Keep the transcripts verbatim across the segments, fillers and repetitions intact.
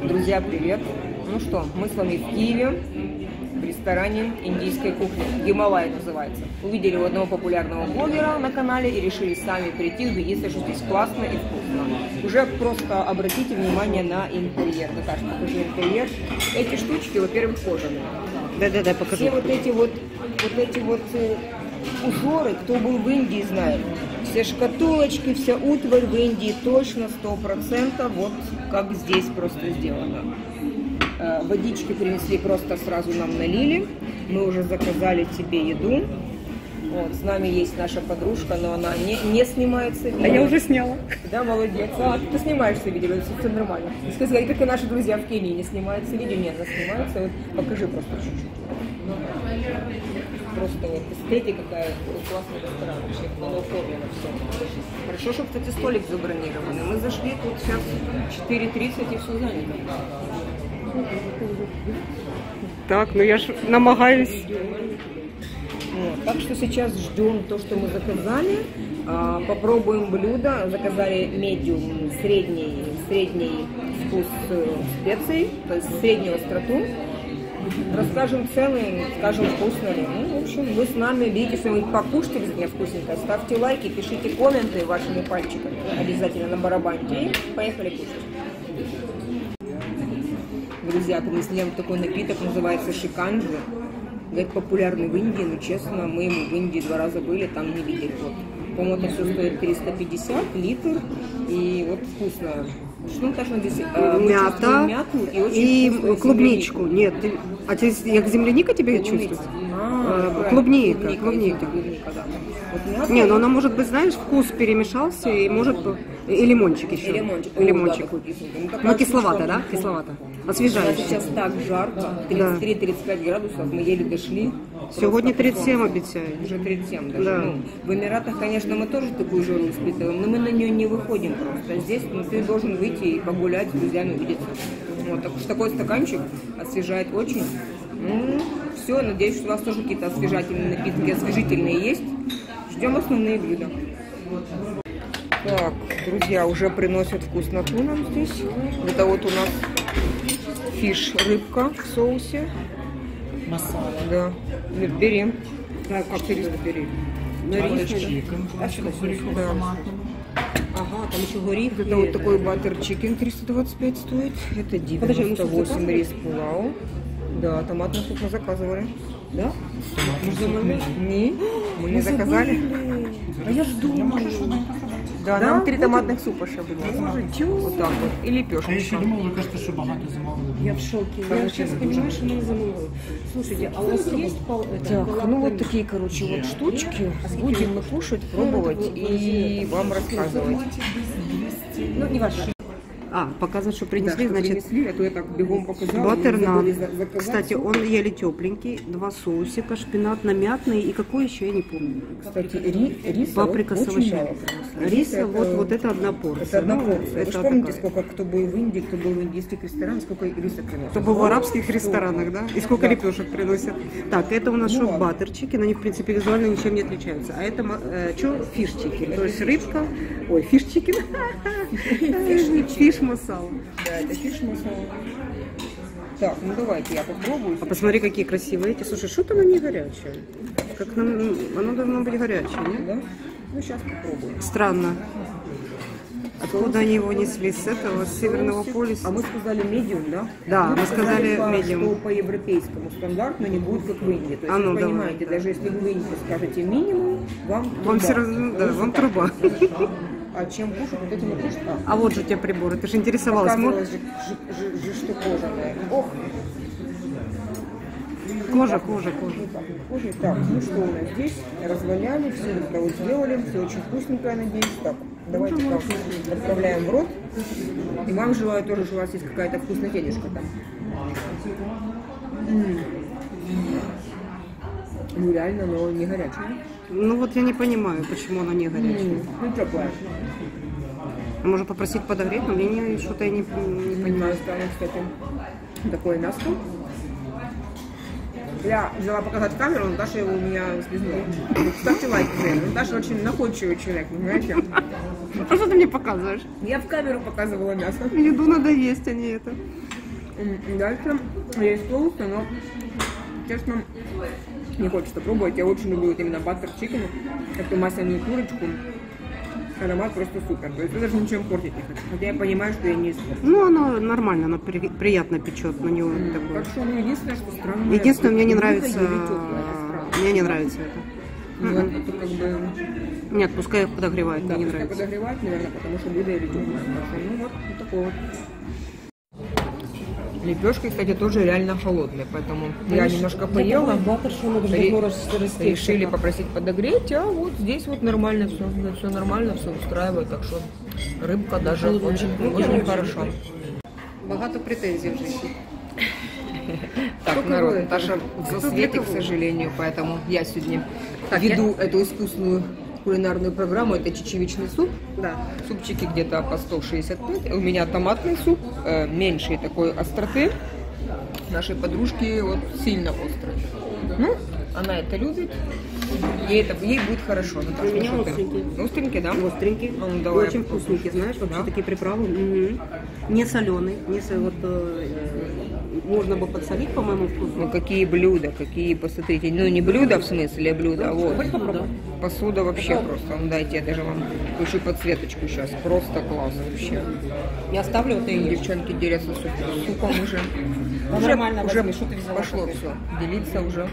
Друзья, привет! Ну что, мы с вами в Киеве, в ресторане индийской кухни, Гималай называется. Увидели у одного популярного блогера на канале и решили сами прийти, убедиться, что здесь классно и вкусно. Уже просто обратите внимание на интерьер. Наташа, покажи интерьер. Эти штучки, во-первых, кожаные. Да-да-да, покажи. Все вот эти вот, вот эти вот э, узоры, кто был в Индии, знает. Все шкатулочки, вся утварь в Индии точно сто процентов вот как здесь просто сделано. Э, водички принесли, просто сразу нам налили. Мы уже заказали тебе еду. Вот, с нами есть наша подружка, но она не, не снимается видео. А я уже сняла. Да, молодец. А, ты снимаешься видео, все, все нормально. Сказали, как и наши друзья в Кении не снимаются видео. Нет, она снимается. Вот, покажи просто чуть-чуть. Просто вот эстетика какая, классный ресторан, вообще было оформлено все. Хорошо, что, кстати, столик забронированный. Мы зашли, тут сейчас четыре тридцать и все занято. Так, ну я ж намагаюсь. Вот, так что сейчас ждем то, что мы заказали. А, попробуем блюдо. Заказали медиум, средний, средний вкус специй, то есть среднюю остроту. Расскажем цены, скажем, вкусно ли. Ну, в общем, вы с нами видите, что вы покушайте где вкусненько. Ставьте лайки, пишите комменты вашими пальчиками. Обязательно на барабане. И поехали кушать. Друзья, принесли вот такой напиток, называется шиканджи. Говорит, популярный в Индии, но честно, мы ему в Индии два раза были, там не видели. Вот. По-моему, это все стоит триста пятьдесят литр. И вот вкусное. Что Наташа здесь? Э, Мята мяту и, очень и клубничку. Нет, ты, а ты, я земляника тебе чувствую? А, клубника, клубника. клубника. клубника да. Вот не, но она может быть, знаешь, вкус перемешался и может и лимончик еще. И лимончик. И лимончик. О, да, ну, кисловато, да? Кисловато. Освежающий. Сейчас так жарко, тридцать три тридцать пять градусов, мы еле дошли. Сегодня тридцать семь обещают. Уже тридцать семь даже. Да. Ну, в Эмиратах, конечно, мы тоже такую жару испытываем, но мы на нее не выходим просто. Здесь ну, ты должен выйти и погулять с друзьями, увидеться. Вот, так, такой стаканчик освежает очень. Ну, все, надеюсь, что у вас тоже какие-то освежательные напитки, освежительные есть. Ждем основные блюда. Так, друзья, уже приносят вкусноту нам здесь. Это вот у нас фиш, рыбка в соусе. Масала. Да. Бери. Да, как ты бери. А сюда, сюда. Ага, там еще горих. Это вот такой баттер чикен триста двадцать пять стоит. Это девяносто восемь рис пулау. Да, томатный суп мы заказывали. Да? Не, мы не заказали. А я жду. Да, Да? нам три Вот томатных супа ще было. Вот так вот. И лепешки. А я ще думав, ви кажете, що багато замовили. Я в шоке. Я сейчас понимаю, что мы замолвили. Слушайте, а у вас есть пол... Так, ну вот такие, короче, вот штучки. Будем мы кушать, пробовать и вам рассказывать. Ну, не важно. А, показывать, что принесли, Да, значит, принесли, а то я так бегом показала. баттернат. Мы забыли заказать. Кстати, он еле тепленький, два соусика, шпинатно-мятный и какой еще, я не помню. Кстати, ри, риса Паприка с очень овощами. мало принесли. Риса, Это- вот, вот это одна порция. Это одна Ну, порция. Вы это же помните, такая. сколько кто был в Индии, кто был в индийских ресторанах, сколько риса приносит? Кто был в арабских ресторанах, да? И сколько Да. лепешек приносят. Так, это у нас Ну, шоу ладно. баттерчики, они, в принципе, визуально ничем не отличаются. А это, э, что, фиш-чикен, то есть рыбка, ой, фиш-чикен, фиш-масала. Да, это фиш масала. Так, ну давайте я попробую. А посмотри, какие красивые эти. Слушай, что-то оно не горячее. Как нам, оно должно быть горячее, нет? Да? Ну сейчас попробуем. Странно. Откуда они его несли? С этого, с Северного полюса? А мы сказали медиум, да? Да, мы сказали по- medium. что по европейскому стандартно не будет как в Индии. То есть А ну, вы давай, понимаете, да. даже если вы в Индии скажете минимум, вам Вам труба. все равно, да, вам труба. А чем кушать? Вот этим и кушать. А вот же у тебя приборы, ты же интересовалась. Показывалось же, же, же, же, что кожаная. Ох, Кожа, кожа, кожа. кожа. Так, ну что у нас здесь? Разваляли, все это вот сделали, все очень вкусненько, я надеюсь. Так, давайте так, отправляем в рот. И вам желаю тоже, что у вас есть какая-то вкуснотенежка там. М. Ну реально, но не горячая. Ну вот я не понимаю, почему она не горячая. Ну теплая. А можно попросить подогреть, но мне что-то я не, не понимаю. Понимаю, странно, кстати. Такое мяско. Я взяла показать камеру, но Даша его у меня слезнула. Ставьте лайк, наверное. Даша очень находчивый человек, понимаете? А что ты мне показываешь? Я в камеру показывала мясо. Еду надо есть, а не это. Дальше есть соусы, но, честно, не хочется пробовать. Я очень люблю вот именно баттер чикен, эту масляную курочку. Аромат просто супер. То есть я даже ничем портить не хочу. Хотя я понимаю, что я не испорчу. Ну, оно нормально, оно при, приятно печет на него. Mm. Такое. Так что, ну, единственное, что странно. Единственное, мне не нравится, это мне не нравится это. Ну, mm-hmm. это как бы... Нет, пускай подогревает, да, мне не пускай нравится. подогревать, наверное, потому что блюдо или теплое. Ну вот, вот такое вот. Лепешки, кстати, тоже реально холодные, поэтому да, я немножко поела. Ре- решили попросить подогреть, а вот здесь вот нормально все, все нормально, все устраивает, так что рыбка даже очень, очень хорошо. Багато претензий в жизни. Так, народ, Наташа в засвете, к сожалению, поэтому я сегодня веду эту искусственную кулинарную программу. Это чечевичный суп. Да. Супчики где-то по сто шестьдесят пять. У меня томатный суп, э, меньшей такой остроты. Нашей подружки вот сильно острый. Ну, она это любит. Ей, это, ей будет хорошо. Наташа, У меня ну, остренький. Остренький, да? Остренький. А ну, давай. Очень вкусненький, знаешь, вообще Да? такие приправы. Угу. Не соленый. Не со, вот, э, можно бы подсолить, по моему вкусу. Ну какие блюда, какие, посмотрите. Ну не блюда в смысле, а блюда, а вот. Да. Посуда вообще просто. Ну дайте, я даже вам включу подсветочку сейчас. Просто класс вообще. Я оставлю вот И и девчонки делятся суп- супом уже. Да Уже, нормально, уже возьми, что ты взяла пошло такое? все. Делиться уже.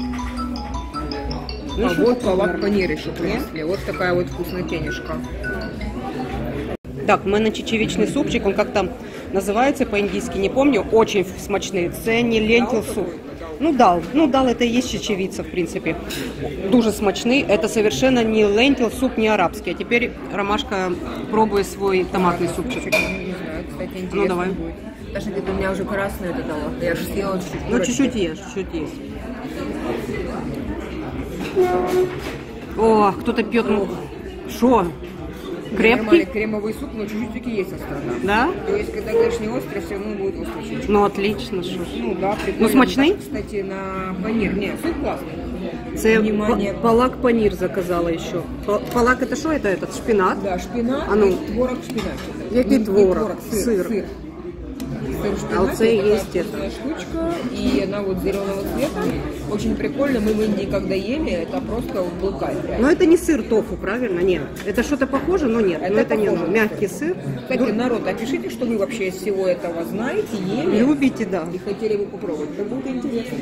Ну, А еще вот такое палак нормально. панир еще принесли. Вот такая вот вкуснотенежка. Так, у мене чечевичний супчик, он как там называется по-индийски, не помню, очень смачний. Це не лентил суп. Ну дал, ну дал, это и есть чечевица, в принципе. Дуже смачный, это совершенно не лентил суп, не арабский. А теперь Ромашка пробует свой томатный супчик. Не знаю, кстати, интересно Ну, давай. будет. Даже где-то у меня уже красное это дала. Я же съела чуть-чуть. Ну чуть-чуть есть, чуть-чуть есть. О, кто-то пьет, ну, шо? Нормальный Крепкий? кремовый суп, но чуть-чуть таки есть острота. Да? То есть, когда, конечно, не острый, все равно будет острый чуть-чуть. Ну отлично, що ж. Ну да, прикольно. Ну, смачний? Так, кстати, на панир. Не, суп классный. Це Внимание. па- палак панир заказала еще. Па- Палак это что? Это этот шпинат? Да, шпинат, А ну. и творог шпинат. Який Не- не творог? сыр. Сыр. Сыр, Сыр шпинат, А вот це такая есть вкусная штучка, и она вот зеленого цвета. Очень прикольно. Мы в Индии, когда ели, это просто вот был кайф. реально. Но это не сыр тофу, правильно? Нет. Это что-то похоже, но нет. Это но это не похоже. оно. Мягкий сыр. Кстати, народ, опишите, что вы вообще из всего этого знаете, ели Любите, да. и хотели бы попробовать. Это будет интересно.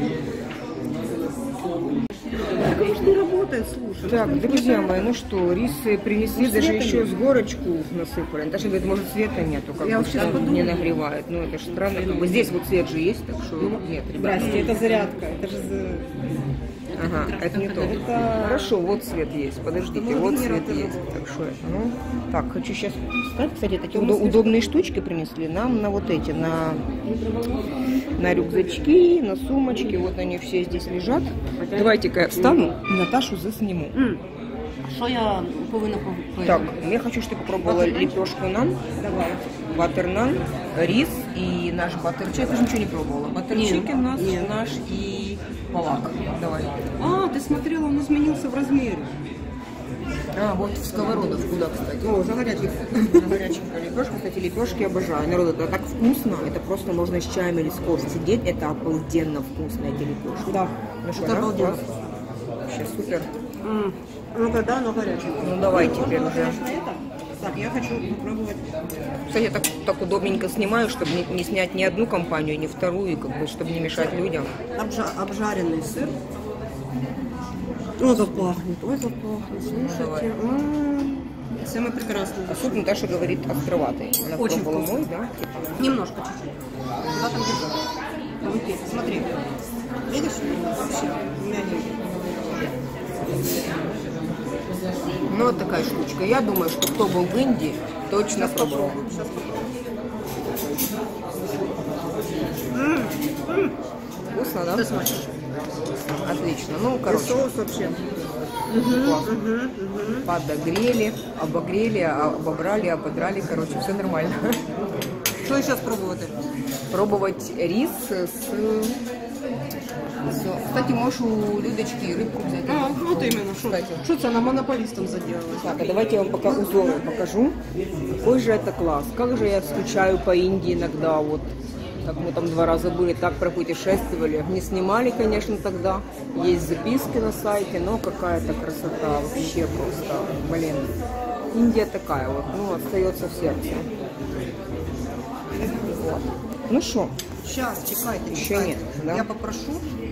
Конечно, не работает, слушай. Так, друзья мои, ну что, рис принесли, Ну, даже света еще нет. с горочку насыпали. Наташа говорит, может света нету, как Я бы вот сейчас что подумала. не нагревает. Ну это же странно, как бы здесь вот свет же есть, так что нет, ребята. Здрасте, это зарядка. Это же... Ага, это не то. Это- Хорошо, вот свет есть, подождите, Ну, вот генератор свет есть. работает. Так что это, ну, так, хочу сейчас встать. Кстати, такие удо- удобные штучки принесли нам на вот эти, на, на рюкзачки, на сумочки, вот они все здесь лежат. Давайте-ка я встану и Наташу засниму. М. Що я повинна по- Так, я хочу, чтобы ты попробовала лепешку нан, Давай. баттер нан, рис и наш баттер чикен. Я даже ничего не пробовала. Баттер Нет, чикен наш, нет. наш и палак. Давай. А, ты смотрела, он изменился в размере. А, вот в сковородовку, да, кстати. О, загорячий. Горяченькая лепешка. Кстати, лепешки обожаю. Народ, это так вкусно. Это просто можно с чаем или с кофе сидеть. Это обалденно вкусно, эти лепешки. Да, Ну что, это да? обалденно. Класс? Вообще супер. М. Ну-ка, да, оно горячее. Ну давай теперь Можно, уже. конечно, это. Так, я хочу попробовать. Кстати, я так, так удобненько снимаю, чтобы не, не снять ни одну компанию, ни вторую, и как бы, чтобы не мешать людям. Обжа- обжаренный сыр. Ой, как пахнет, ой, как пахнет, слушайте. М. Самое прекрасное. А суп Наташа говорит островатый. Она Очень пробовала вкусно. мой, да? Типа. Немножко, чуть-чуть. Куда там держать? В руке, смотри. Видишь? Вообще мягенький. Ну вот такая штучка. Я думаю, что кто был в Индии, точно пробовал. Сейчас Вкусно, да? ты смотришь. Отлично. Ну, И короче, соус вообще. классно. Подогрели, обогрели, обобрали, ободрали. Короче, все нормально. Что сейчас пробовать? Пробовать рис с... с- Кстати, можешь у Людочки рыбку взять. А, вот именно. Что Кстати. Что это она монополистом заделалась? Так, а давайте я вам пока узоры покажу. Какой же это класс. Как же я скучаю по Индии иногда. Вот Так мы там два раза были, так пропутешествовали. Не снимали, конечно, тогда. Есть записки на сайте, но какая-то красота. Вообще просто, блин. Индия такая вот, ну, остается в сердце. Вот. Ну что? Сейчас, чекайте, Еще чекайте. нет, да? Я попрошу.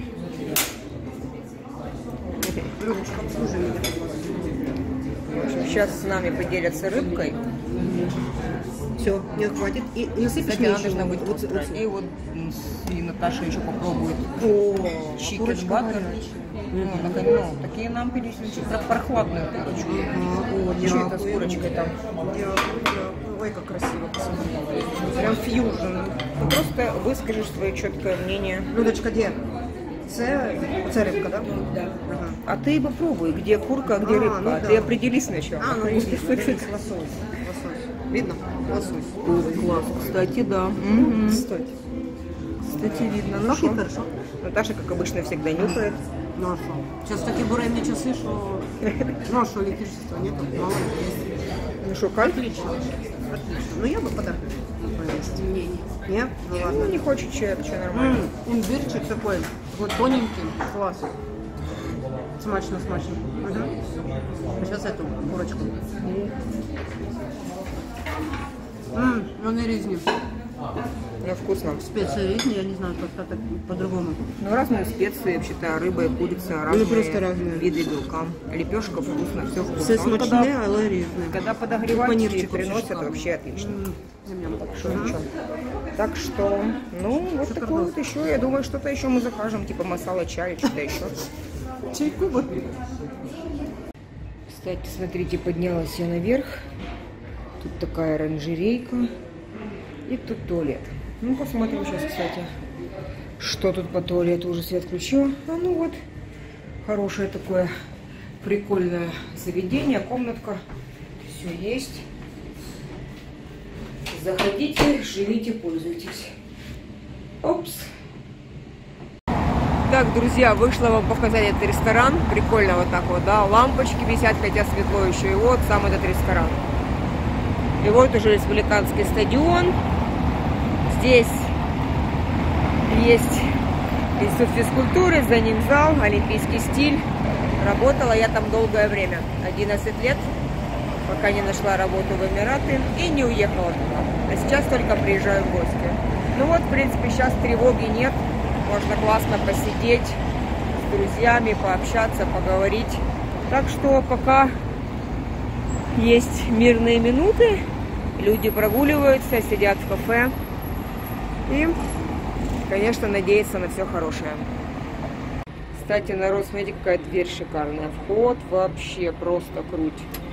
Людочка, обслужи меня. В общем, сейчас с нами поделятся рыбкой. Все, нет, хватит. И насыпешь Кстати, мне она еще должна быть вот, острая. вот- И вот м, с- и Наташа еще попробует О, чикен курочка баттер. горячая. Ну, так, ну, такие нам перечислили про прохладную курочку. Ага, о, Что это с дякую. курочкой там? Дякую, дякую. Ой, как красиво, посмотрите. Прям фьюжн. Ты просто выскажешь свое четкое мнение. Людочка, де? Це, це рибка, да? Да. Ага. А ты попробуй, где курка, а где А, рыбка. ну А да. ты определись сначала. А, ну видишь, видишь, лосось. Лосось. Видно? Лосось. Ой, класс. Кстати, да. Мгм. Стойте. Кстати, видно. Ну, Пахнет шо? хорошо. Наташа, как обычно, всегда нюхает. Ну а що? Зараз такі буремні часи, що... Ну а що, електричества нету? Мало есть. Ну что, кайф? Отлично. Отлично. Ну я бы подарок повесить. Не, нет? Ну Ну, ладно. не хочет человек, что нормально. М, Имбирчик такой, вот тоненький, класс. Смачно, смачно. Угу. Сейчас эту курочку. Ммм, вони різні. Ну, вкусно. Специи різні, я не знаю, как так по-другому. Ну, разные специи, вообще-то, рыба и курица, разные, просто разные. виды белка. Лепешка вкусно, все вкусно. Все Вот смачне, але різне. Когда, когда подогревать и Панирчик приносят, шикарный. вообще отлично. Ням-ням. Так что, ничего. Так что, ну, вот Шикарно. такое вот еще. Я думаю, что-то еще мы закажем, типа масала чай, что-то еще. Чайку бы. Кстати, смотрите, поднялась я наверх. Тут такая оранжерейка. И тут туалет. Ну, посмотрим сейчас, кстати, что тут по туалету. Уже свет включила. А ну вот, хорошее такое прикольное заведение, комнатка. Все есть. Заходите, живите, пользуйтесь. Опс. Так, друзья, вышла вам показать этот ресторан. Прикольно вот так вот, да. Лампочки висят, хотя светло еще. И вот сам этот ресторан. И вот уже республиканский стадион. Здесь есть институт физкультуры, за ним зал, олимпийский стиль. Работала я там долгое время, одиннадцать лет, пока не нашла работу в Эмираты и не уехала туда. А сейчас только приезжаю в гости. Ну вот, в принципе, сейчас тревоги нет. Можно классно посидеть с друзьями, пообщаться, поговорить. Так что пока есть мирные минуты, люди прогуливаются, сидят в кафе. И, конечно, надеяться на все хорошее. Кстати, народ, смотрите, какая дверь шикарная. Вход вообще просто круть.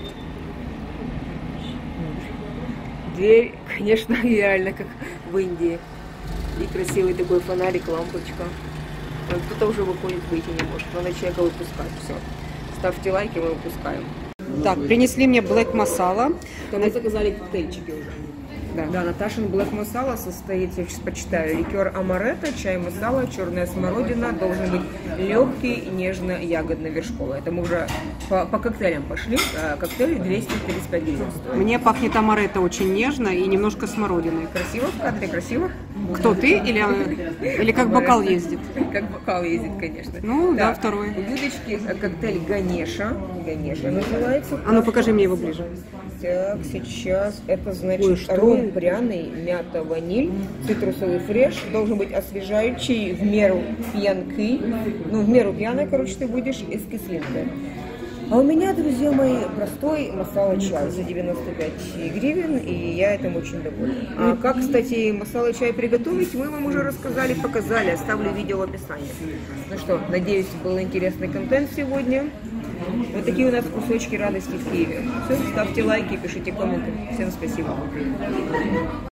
Дверь, конечно, реально как в Индии. И красивый такой фонарик, лампочка. Кто-то уже выходит, выйти не может. Надо человека выпускать. Все. Ставьте лайки, мы выпускаем. Так, принесли мне блэк масала. То мы заказали коктейльчики уже. Да. Да, Наташин блэк масала состоит, я сейчас почитаю, ликер амаретто, чай масала, черная смородина, должен быть легкий, нежно-ягодно-вершковый. Это мы уже по, по коктейлям пошли. А, коктейль двести тридцать пять гривен стоит. Мне пахнет амаретто очень нежно и немножко смородиной. Красиво в кадре, красиво? Кто ты или, или как бокал ездит? Как бокал ездит, конечно. Ну, да, второй. У Людочки коктейль Ганеша. Ганеша называется. А ну покажи мне его ближе. Так, сейчас это значит Ой, что ром это? пряный, мята, ваниль, цитрусовый фреш, должен быть освежающий, в меру пьянкий, ну в меру пьяной, короче, ты будешь и с кислинкой. А у меня, друзья мои, простой масала чай за девяносто пять гривен, и я этим очень довольна. А как, кстати, масала чай приготовить, мы вам уже рассказали, показали, оставлю видео в описании. Ну что, надеюсь, был интересный контент сегодня. Вот такие у нас кусочки радости в Киеве. Все, ставьте лайки, пишите комменты. Всем спасибо.